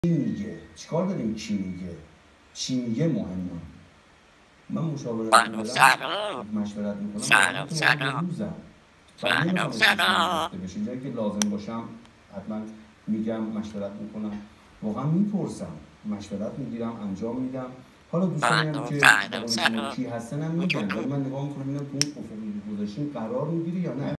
چی میگه؟ چیکار داریم کی میگه؟ چی میگه مهمه. من مشاورت میدم، مشورت میکنم، سلام بعد نمیخوام بشه جایی که لازم باشم حتما میگم مشورت میکنم، واقعا میپرسم، مشورت میگیرم، انجام میدم. حالا دوستانی هم که کی هستن هم میگن، ولی من نگاه میکنم ببینم تو اون افق گذاشتین قرار میگیری یا نه.